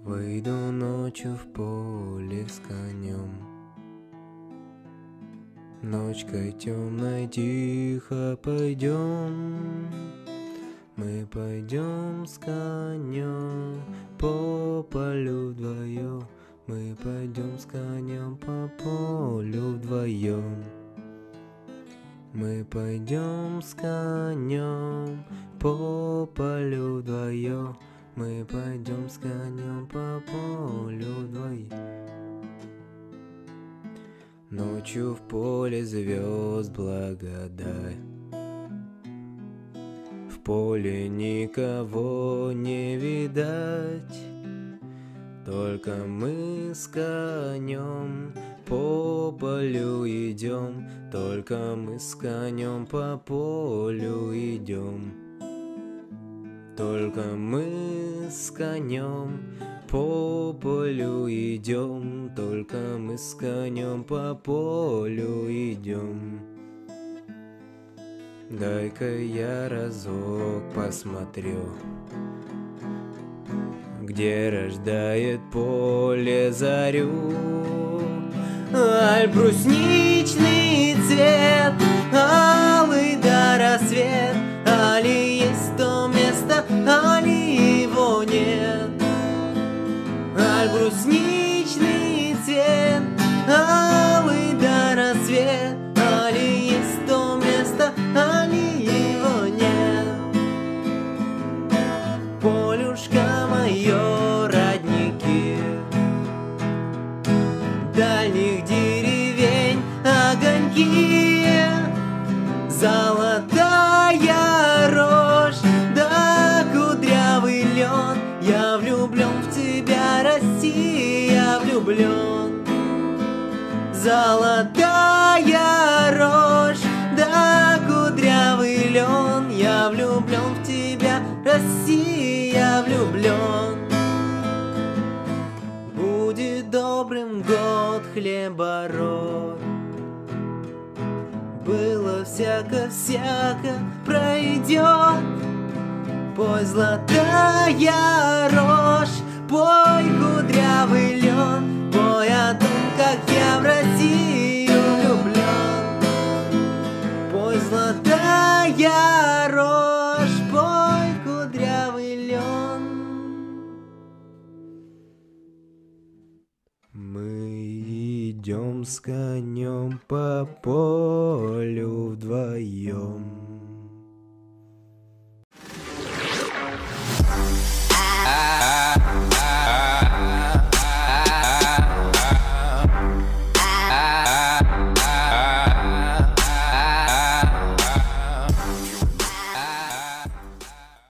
Выйду ночью в поле с конем. Ночкой темной тихо пойдем. Мы пойдем с конем по полю вдвоем. Мы пойдем с конем по полю вдвоем. Мы пойдем с конем по полю вдвоем. Мы пойдем с конем по полю вдвоем. Ночью в поле звезд благодать. В поле никого не видать. Только мы с конем по полю идем. Только мы с конем по полю идем. Только мы с конем по полю идем. Только мы с конем по полю идем. Дай-ка я разок посмотрю, где рождает поле зарю. Аль брусничный цвет, алый до рассвет, али есть то место, али его нет. Аль брусничный цвет, алый до рассвет, али есть то место, али его нет. Полюшка мое, родники, дальних деревень огоньки, золотая рожь да кудрявый лен. Я влюблен в тебя, Россия, влюблен. Золотая рожь да кудрявый лен. Я влюблен в тебя, Россия, влюблен. Будет добрым год хлебород. Было всяко-всяко, пройдет. Пой, золотая рожь, пой, кудрявый лен, пой о том, как я в Россию влюблен. Пой, золотая рожь, пой, кудрявый лен. Мы идем с конем по полю вдвоем.